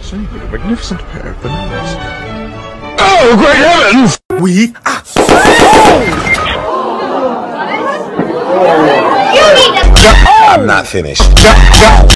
So you've got a magnificent pair of bananas. Oh, great heavens! We are... You need to... I'm not finished.